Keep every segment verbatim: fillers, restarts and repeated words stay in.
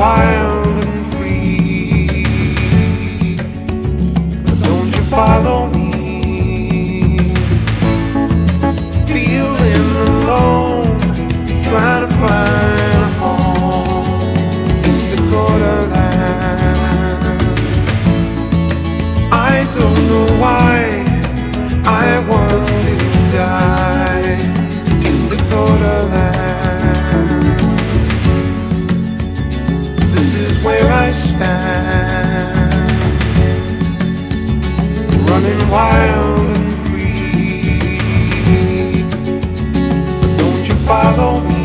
wild and free. But don't you follow me, feeling alone, trying to find a home in Dakota land. I don't know why I want to die in Dakota land. This is where I stand, running wild and free. But don't you follow me,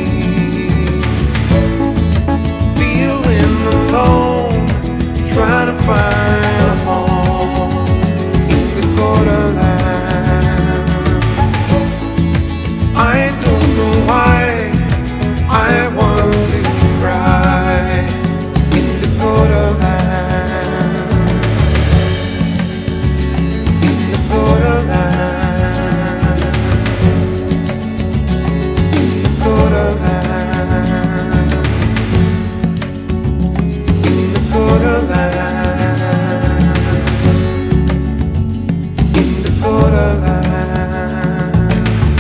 feeling alone, trying to find a home in Dakota land. I don't know why I want to cry in Dakota land. In Dakota land. In Dakota land. In Dakota land. In Dakota land.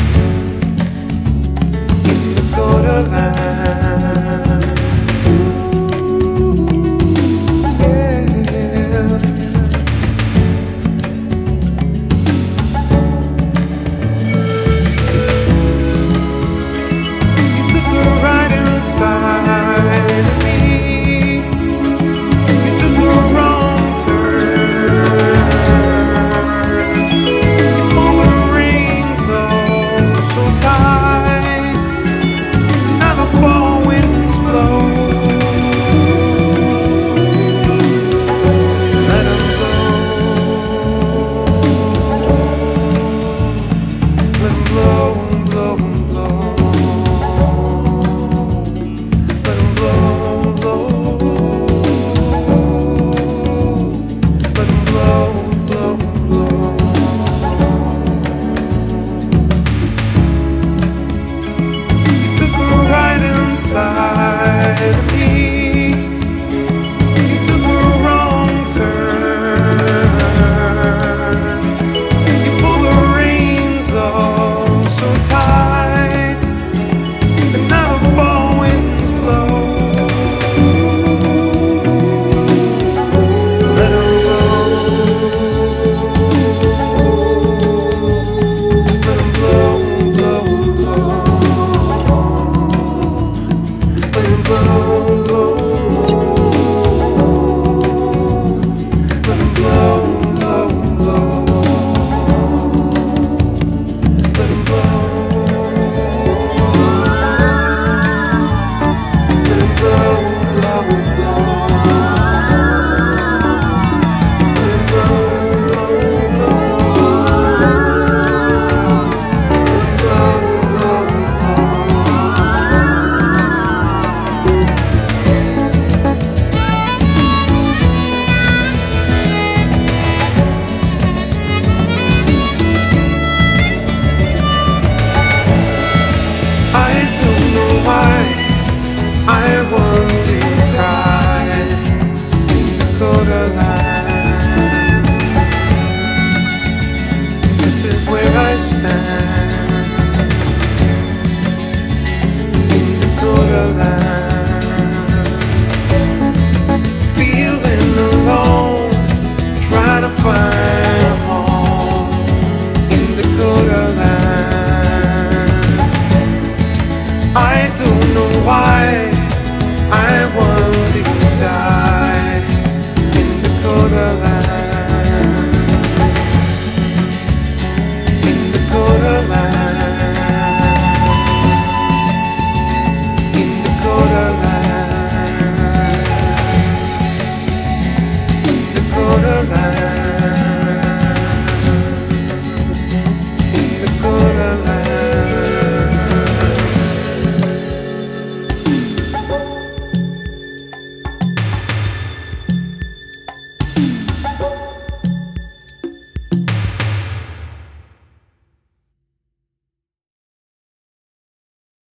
In Dakota land. Inside of me, you took a wrong turn. All the reins oh so tight, now the fall winds blow. Let them blow, let them blow, blow, blow. Inside of me, you took a wrong turn. You pulled the reins oh so tight, and now the fall winds blow. Let them blow, let them blow, blow, blow. Let them blow, blow, let them blow, blow, blow. Let them blow, let them blow, blow, blow. Let them blow, blow, blow. Let them blow, blow, I want to cry in Dakota land. This is where I stand in Dakota land, feeling alone, trying to find a home in Dakota land. I don't know why I want